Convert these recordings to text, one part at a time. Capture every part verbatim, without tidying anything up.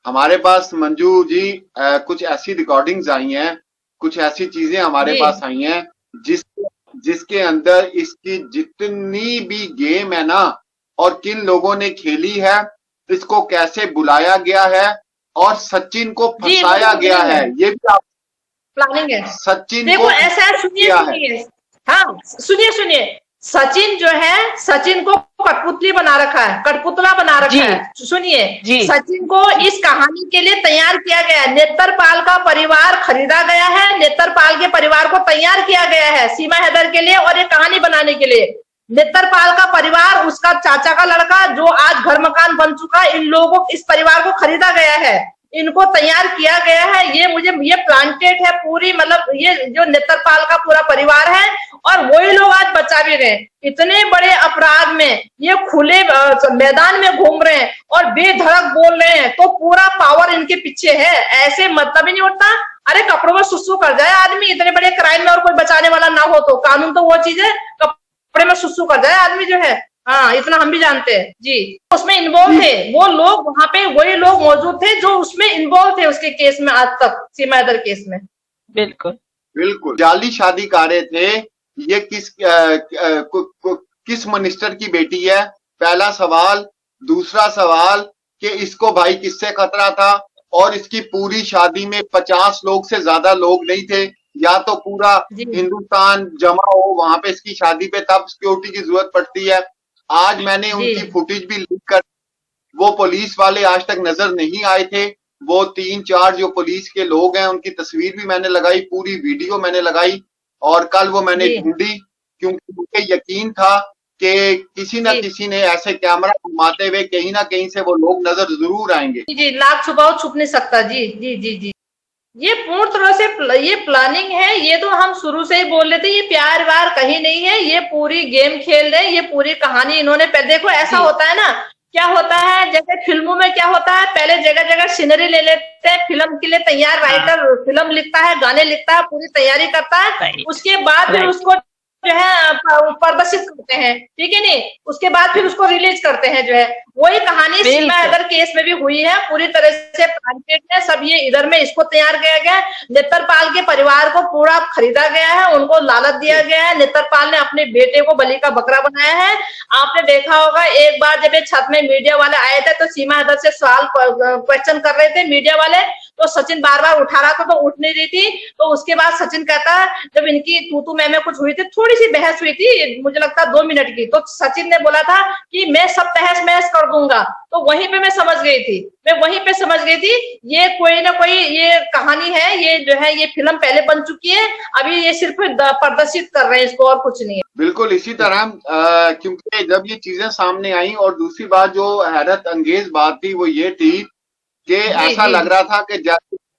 हमारे पास मंजू जी आ, कुछ ऐसी रिकॉर्डिंग्स आई हैं, कुछ ऐसी चीजें हमारे जी पास आई हैं जिस जिसके अंदर इसकी जितनी भी गेम है ना, और किन लोगों ने खेली है, इसको कैसे बुलाया गया है और सचिन को जी, वो फंसाया तो गया प्लानिंग है, है। ये भी आप प्लानिंग है। सचिन को देखो ऐसा है, सुनिए किया है। सुनिए। हाँ सुनिए सुनिए। सचिन जो है, सचिन को कठपुतली बना रखा है, कठपुतला बना जी रखा है। सुनिए, जी सचिन को इस कहानी के लिए तैयार किया गया है। नेत्रपाल का परिवार खरीदा गया है, नेत्रपाल के परिवार को तैयार किया गया है सीमा हैदर के लिए और ये कहानी बनाने के लिए। नेत्रपाल का परिवार, उसका चाचा का लड़का जो आज घर मकान बन चुका है, इन लोगों इस परिवार को खरीदा गया है, इनको तैयार किया गया है। ये मुझे ये प्लांटेड है पूरी, मतलब ये जो नेत्रपाल का पूरा परिवार है और वही लोग आज बचा भी रहे। इतने बड़े अपराध में ये खुले मैदान में घूम रहे हैं और बेधड़क बोल रहे हैं, तो पूरा पावर इनके पीछे है। ऐसे मतलब ही नहीं उठता। अरे कपड़ों में सुसु कर जाए आदमी, इतने बड़े क्राइम में और कोई बचाने वाला ना हो तो। कानून तो वो चीज है, कपड़े में सुसु कर जाए आदमी जो है। हाँ, इतना हम भी जानते हैं जी। उसमें इन्वॉल्व थे वो लोग, वहां पे वही लोग मौजूद थे जो उसमें इन्वॉल्व थे उसके केस में, आज तक सीमा हैदर केस में। बिल्कुल बिल्कुल जाली शादीकारे थे। ये किस आ, आ, कु, कु, किस मिनिस्टर की बेटी है, पहला सवाल। दूसरा सवाल कि इसको भाई किससे खतरा था, और इसकी पूरी शादी में पचास लोग से ज्यादा लोग नहीं थे, या तो पूरा हिंदुस्तान जमा हो वहां पे इसकी शादी पे, तब सिक्योरिटी की जरूरत पड़ती है। आज मैंने उनकी फुटेज भी लीक कर, वो पुलिस वाले आज तक नजर नहीं आए थे। वो तीन चार जो पुलिस के लोग हैं उनकी तस्वीर भी मैंने लगाई, पूरी वीडियो मैंने लगाई, और कल वो मैंने ढूंढी, क्योंकि मुझे यकीन था कि किसी न किसी ने ऐसे कैमरा घुमाते हुए कहीं ना कहीं से वो लोग नजर जरूर आएंगे। जी, नाक छुपाओ छुप नहीं सकता। जी जी जी जी ये पूर्ण तरह से ये प्लानिंग है। ये तो हम शुरू से ही बोल रहे थे, ये प्यार व्यार कहीं नहीं है, ये पूरी गेम खेल रहे हैं, ये पूरी कहानी इन्होंने पहले। देखो ऐसा होता है ना, क्या होता है जैसे फिल्मों में क्या होता है, पहले जगह जगह सीनरी ले लेते हैं, फिल्म के लिए तैयार राइटर फिल्म लिखता है, गाने लिखता है, पूरी तैयारी करता है, उसके बाद फिर उसको जो है प्रदर्शित करते हैं, ठीक है नहीं, उसके बाद फिर उसको रिलीज करते हैं जो है। वही कहानी सीमा हैदर केस में भी हुई है, पूरी तरह से प्लांटेड है सब। ये इधर में इसको तैयार किया गया है, नेत्रपाल के परिवार को पूरा खरीदा गया है, उनको लालच दिया गया है। नेत्रपाल ने अपने बेटे को बलि का बकरा बनाया है। आपने देखा होगा एक बार जब ये छत में मीडिया वाले आए थे तो सीमा हैदर से सवाल क्वेश्चन कर रहे थे मीडिया वाले, तो सचिन बार बार उठा रहा था तो उठ नहीं रही थी। तो उसके बाद सचिन कहता है, जब इनकी तू तू मैं में कुछ हुई थी, थोड़ी सी बहस हुई थी, मुझे लगता है दो मिनट की, तो सचिन ने बोला था कि मैं सब तहस महस कर दूंगा। तो वहीं पे मैं समझ गई थी, मैं वहीं पे समझ गई थी ये कोई ना कोई ये कहानी है, ये जो है ये फिल्म पहले बन चुकी है, अभी ये सिर्फ प्रदर्शित कर रहे हैं इसको और कुछ नहीं है। बिल्कुल इसी तरह, क्योंकि जब ये चीजें सामने आई, और दूसरी बात जो हैरत अंगेज बात थी वो ये थी कि ऐसा लग रहा था कि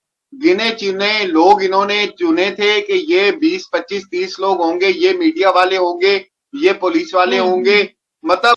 गिने चुने लोग इन्होंने चुने थे कि ये बीस पच्चीस तीस लोग होंगे, ये मीडिया वाले होंगे, ये पुलिस वाले होंगे, मतलब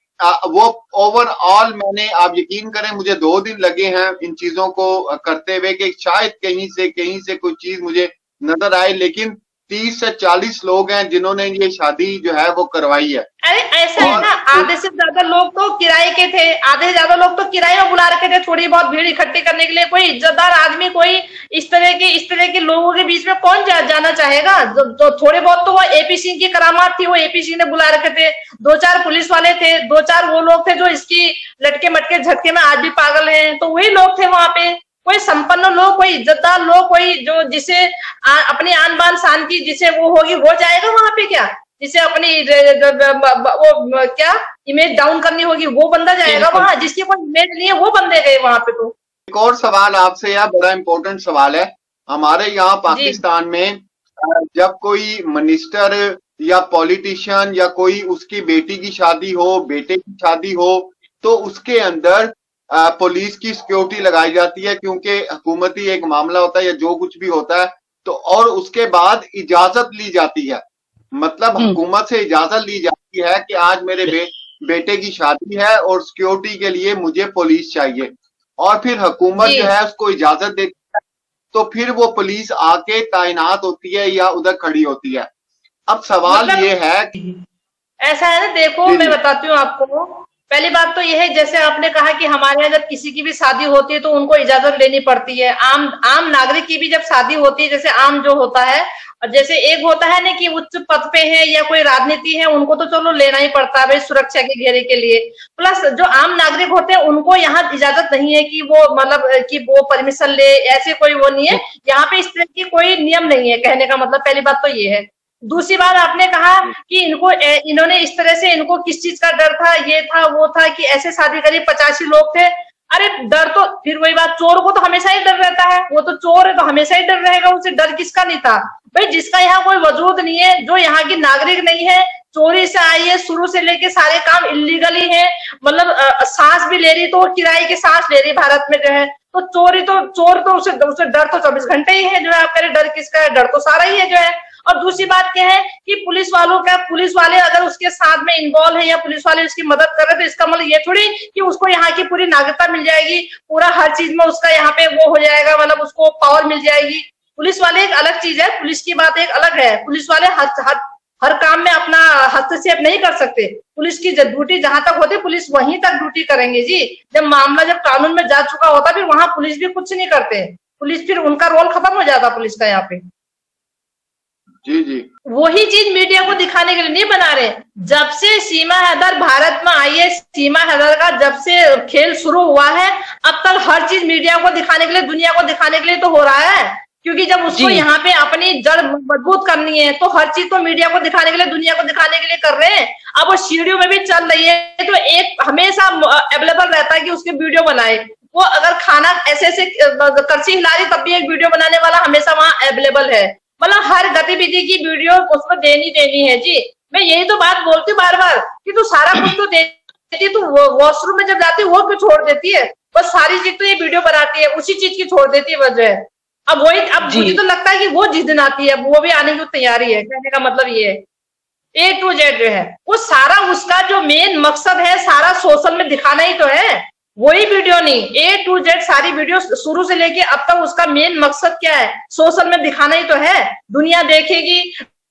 वो ओवरऑल मैंने, आप यकीन करें मुझे दो दिन लगे हैं इन चीजों को करते हुए कि शायद कहीं से कहीं से कोई चीज मुझे नजर आए, लेकिन तीस से चालीस लोग हैं जिन्होंने ये शादी जो है वो करवाई है। अरे ऐसा है ना, आधे से ज्यादा लोग तो किराए के थे, आधे से ज्यादा लोग तो किराए में बुला रखे थे थोड़ी बहुत भीड़ इकट्ठी करने के लिए। कोई इज्जतदार आदमी, कोई इस तरह के इस तरह के लोगों के बीच में कौन जा, जाना चाहेगा। तो थोड़े बहुत तो वो एपी सिंह की करामात थी, वो एपी सिंह ने बुला रखे थे, दो चार पुलिस वाले थे, दो चार वो लोग थे जो इसकी लटके मटके झटके में आज भी पागल है, तो वही लोग थे वहां पे। कोई संपन्न लोग, कोई इज्जतदार लोग, कोई जो जिसे आ, अपनी आन बान शान की जिसे वो होगी वो जाएगा वहां पे क्या, जिसे अपनी वो क्या इमेज डाउन करनी होगी वो बंदा जाएगा वहां, जिसकी कोई इमेज नहीं है वो बंदे गए वहां पे। तो एक और सवाल आपसे, यह बड़ा इंपॉर्टेंट सवाल है। हमारे यहाँ पाकिस्तान में जब कोई मिनिस्टर या पॉलिटिशियन या कोई उसकी बेटी की शादी हो, बेटे की शादी हो, तो उसके अंदर आ, पुलिस की सिक्योरिटी लगाई जाती है, क्योंकि हुकूमती एक मामला होता है या जो कुछ भी होता है, तो और उसके बाद इजाजत ली जाती है, मतलब हुकूमत से इजाजत ली जाती है कि आज मेरे बे, बेटे की शादी है और सिक्योरिटी के लिए मुझे पुलिस चाहिए, और फिर हुकूमत जो है उसको इजाजत देती है, तो फिर वो पुलिस आके तैनात होती है या उधर खड़ी होती है। अब सवाल मतलब, ये है ऐसा है ना, देखो मैं बताती हूँ आपको, पहली बात तो यह है, जैसे आपने कहा कि हमारे यहाँ जब किसी की भी शादी होती है तो उनको इजाजत लेनी पड़ती है। आम आम नागरिक की भी जब शादी होती है, जैसे आम जो होता है, और जैसे एक होता है ना कि उच्च पद पे है या कोई राजनीति है, उनको तो चलो लेना ही पड़ता है भाई सुरक्षा के घेरे के लिए। प्लस जो आम नागरिक होते हैं उनको यहाँ इजाजत नहीं है कि वो मतलब कि वो परमिशन ले, ऐसे कोई वो नहीं है यहाँ पे, इस तरह की कोई नियम नहीं है, कहने का मतलब पहली बात तो ये है। दूसरी बात आपने कहा कि इनको इन्होंने इस तरह से, इनको किस चीज का डर था, ये था वो था कि ऐसे शादी करी, पचासी लोग थे। अरे डर तो फिर वही बात, चोर को तो हमेशा ही डर रहता है, वो तो चोर है तो हमेशा ही डर रहेगा, उसे डर किसका नहीं था भाई, जिसका यहाँ कोई वजूद नहीं है, जो यहाँ की नागरिक नहीं है, चोरी से आई है, शुरू से लेके सारे काम इलीगल ही है, मतलब सांस भी ले रही तो किराए की सांस ले रही भारत में जो है, तो चोरी तो चोर तो उसे उसे डर तो चौबीस घंटे ही है जो है। आप कह रहे डर किसका है, डर तो सारा ही है जो है। और दूसरी बात क्या है कि पुलिस वालों का, पुलिस वाले अगर उसके साथ में इन्वॉल्व है या पुलिस वाले उसकी मदद कर रहे तो इसका मतलब ये थोड़ी कि उसको यहाँ की पूरी नागरिकता मिल जाएगी, पूरा हर चीज में उसका यहाँ पे वो हो जाएगा, मतलब उसको पावर मिल जाएगी। पुलिस वाले एक अलग चीज है, पुलिस की बात एक अलग है। पुलिस वाले हर हर हर काम में अपना हस्तक्षेप नहीं कर सकते। पुलिस की ड्यूटी जहां तक होती है पुलिस वहीं तक ड्यूटी करेंगे जी। जब मामला जब कानून में जा चुका होता फिर वहां पुलिस भी कुछ नहीं करते, पुलिस फिर उनका रोल खत्म हो जाता पुलिस का यहाँ पे। जी जी वही चीज मीडिया को दिखाने के लिए नहीं बना रहे। जब से सीमा हैदर भारत में आई है, सीमा हैदर का जब से खेल शुरू हुआ है, अब तक हर चीज मीडिया को दिखाने के लिए, दुनिया को दिखाने के लिए तो हो रहा है, क्योंकि जब उसको यहाँ पे अपनी जड़ मजबूत करनी है तो हर चीज तो मीडिया को दिखाने के लिए, दुनिया को दिखाने के लिए कर रहे हैं। अब वो वीडियो में भी चल रही है तो एक हमेशा अवेलेबल रहता है कि उसकी वीडियो बनाए। वो अगर खाना ऐसे ऐसे करछी हिला रही तब भी एक वीडियो बनाने वाला हमेशा वहां अवेलेबल है। मतलब हर गतिविधि की वीडियो उसको देनी देनी है जी। मैं यही तो बात बोलती हूँ बार बार कि तू सारा कुछ तो देती, तू वॉशरूम में जब जाती है वो क्यों छोड़ देती है, बस सारी चीज तो ये वीडियो बनाती है, उसी चीज की छोड़ देती है वजह। अब वही, अब मुझे तो लगता है कि वो जिस दिन आती है वो भी आने की तैयारी है, कहने का मतलब ये है। ए टू जेड जो है वो सारा उसका जो मेन मकसद है सारा सोशल में दिखाना ही तो है, वही वीडियो नहीं, ए टू जेड सारी वीडियो शुरू से लेके अब तक उसका मेन मकसद क्या है, सोशल में दिखाना ही तो है। दुनिया देखेगी,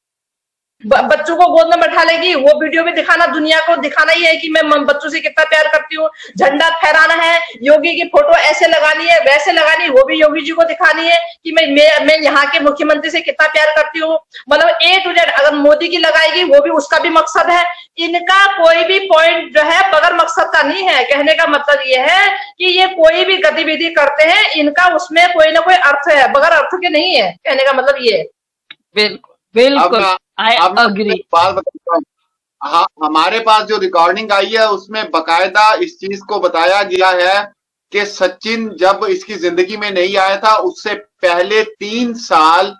बच्चों को गोद में बैठा लेगी, वो वीडियो भी दिखाना, दुनिया को दिखाना ही है कि मैं बच्चों से कितना प्यार करती हूँ। झंडा फहराना है, योगी की फोटो ऐसे लगानी है वैसे लगानी है, वो भी योगी जी को दिखानी है कि मैं मैं, मैं यहाँ के मुख्यमंत्री से कितना प्यार करती हूँ। मतलब ए टू जेड अगर मोदी की लगाएगी वो भी उसका भी मकसद है। इनका कोई भी पॉइंट जो है बगैर मकसद का नहीं है। कहने का मतलब ये है कि ये कोई भी गतिविधि करते हैं इनका उसमें कोई ना कोई अर्थ है, बगैर अर्थ के नहीं है, कहने का मतलब ये है। बिल्कुल बिल्कुल, आई अग्री। बात बताता हूँ, हाँ, हमारे पास जो रिकॉर्डिंग आई है उसमें बकायदा इस चीज को बताया गया है कि सचिन जब इसकी जिंदगी में नहीं आया था उससे पहले तीन साल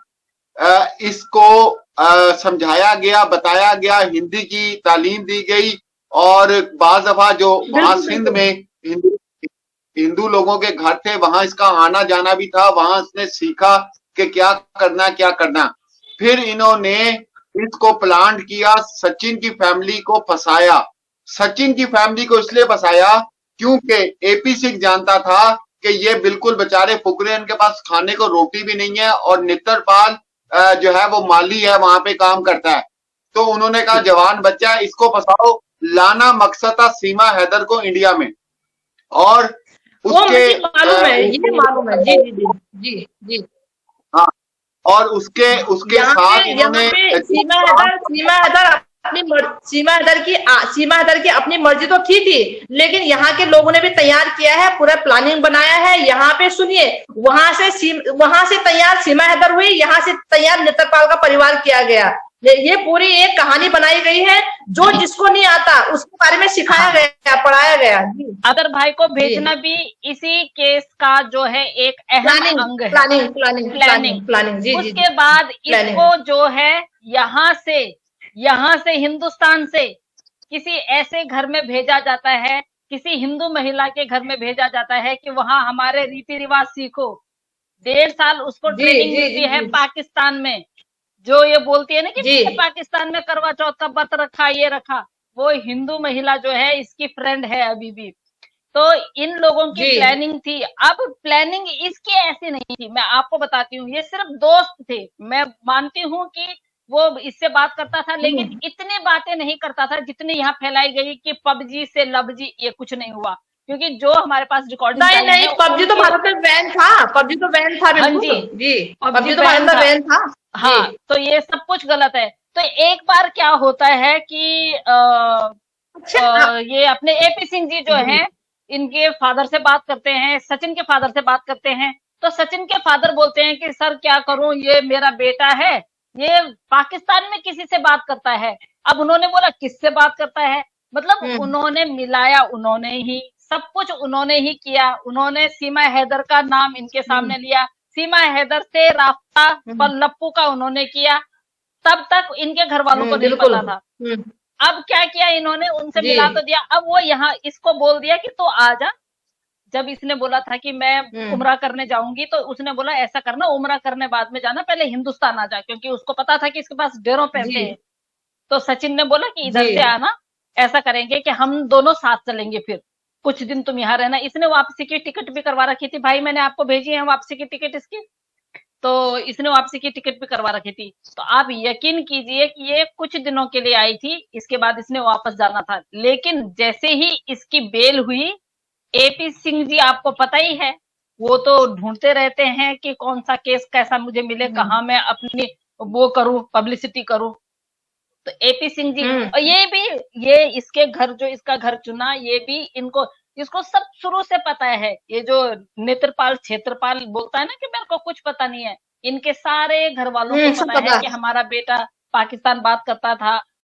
इसको समझाया गया, बताया गया, हिंदी की तालीम दी गई, और बाज दफा जो वहां सिंध में हिंदू हिंदू लोगों के घर थे वहां इसका आना जाना भी था, वहां इसने सीखा कि क्या करना क्या करना। फिर इन्होंने इसको प्लांट किया, सचिन की फैमिली को फंसाया। सचिन की फैमिली को इसलिए फंसाया क्योंकि एपी सिंह जानता था कि ये बिल्कुल बेचारे फुकरे, इनके पास खाने को रोटी भी नहीं है, और नित्तरपाल जो है वो माली है, वहां पे काम करता है। तो उन्होंने कहा जवान बच्चा है इसको फंसाओ। लाना मकसद था सीमा हैदर को इंडिया में, और उसके मालूम है, ये मालूम है, जी जी जी जी हाँ, और उसके उसके साथ इन्होंने सीमा हैदर सीमा हैदर अपनी सीमा हैदर की सीमा हैदर की अपनी मर्जी तो थी थी लेकिन यहाँ के लोगों ने भी तैयार किया है, पूरा प्लानिंग बनाया है। यहाँ पे सुनिए, वहां से वहां से तैयार सीमा हैदर हुई, यहाँ से तैयार नित्तरपाल का परिवार किया गया। ये पूरी एक कहानी बनाई गई है, जो जिसको नहीं आता उसके बारे में सिखाया गया, पढ़ाया गया। अदर भाई को भेजना भी इसी केस का जो है एक अहम अंग है, प्लानिंग प्लानिंग प्लानिंग प्लानिंग जी। उसके बाद इसको जो है यहाँ से यहाँ से हिंदुस्तान से किसी ऐसे घर में भेजा जाता है, किसी हिंदू महिला के घर में भेजा जाता है कि वहां हमारे रीति रिवाज सीखो। डेढ़ साल उसको ट्रेनिंग मिलती है पाकिस्तान में, जो ये बोलती है ना कि पाकिस्तान में करवा चौथ का व्रत रखा, ये रखा, वो हिंदू महिला जो है इसकी फ्रेंड है अभी भी। तो इन लोगों की प्लानिंग थी। अब प्लानिंग इसकी ऐसी नहीं थी, मैं आपको बताती हूँ, ये सिर्फ दोस्त थे। मैं मानती हूँ कि वो इससे बात करता था, लेकिन इतनी बातें नहीं करता था जितनी यहाँ फैलाई गई कि पबजी से लवजी, ये कुछ नहीं हुआ, क्योंकि जो हमारे पास रिकॉर्डिंग नहीं नहीं, पबजी तो भारत में बैन था, पबजी तो बैन था। हाँ जी जी, पबजी तो भारत में बैन था। हाँ, तो ये सब कुछ गलत है। तो एक बार क्या होता है कि आ, आ, ये अपने एपी सिंह जी जो हैं, इनके फादर से बात करते हैं, सचिन के फादर से बात करते हैं। तो सचिन के फादर बोलते हैं कि सर क्या करूं, ये मेरा बेटा है, ये पाकिस्तान में किसी से बात करता है। अब उन्होंने बोला किससे बात करता है, मतलब उन्होंने मिलाया, उन्होंने ही सब कुछ उन्होंने ही किया। उन्होंने सीमा हैदर का नाम इनके सामने लिया, सीमा हैदर से रास्ता पर लप्पू का उन्होंने किया, तब तक इनके घर वालों को नहीं पता था। अब क्या किया इन्होंने, उनसे मिला तो दिया। अब वो यहाँ इसको बोल दिया कि तो आ जा। जब इसने बोला था कि मैं उम्रा करने जाऊंगी, तो उसने बोला ऐसा करना, उम्रा करने बाद में जाना, पहले हिंदुस्तान आ जा, क्योंकि उसको पता था कि इसके पास ढेरों पैसे हैं। तो सचिन ने बोला कि इधर से आना, ऐसा करेंगे कि हम दोनों साथ चलेंगे, फिर कुछ दिन तुम यहाँ रहना। इसने वापसी की टिकट भी करवा रखी थी, भाई मैंने आपको भेजी है वापसी की टिकट इसकी, तो इसने वापसी की टिकट भी करवा रखी थी। तो आप यकीन कीजिए कि ये कुछ दिनों के लिए आई थी, इसके बाद इसने वापस जाना था। लेकिन जैसे ही इसकी बेल हुई, एपी सिंह जी आपको पता ही है, वो तो ढूंढते रहते हैं कि कौन सा केस कैसा मुझे मिले, कहाँ मैं अपनी वो करूं, पब्लिसिटी करूं। तो एपी सिंह जी, और ये भी, ये इसके घर, जो इसका घर चुना, ये भी इनको, इसको सब शुरू से पता है। ये जो नेत्रपाल क्षेत्रपाल बोलता है ना कि मेरे को कुछ पता नहीं है, इनके सारे घर वालों को पता है कि हमारा बेटा पाकिस्तान बात करता था,